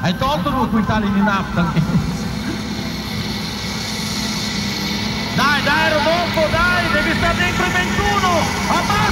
Hai tolto 2 quintali di nafta. Dai, Rodolfo, dai, devi stare dentro i 21.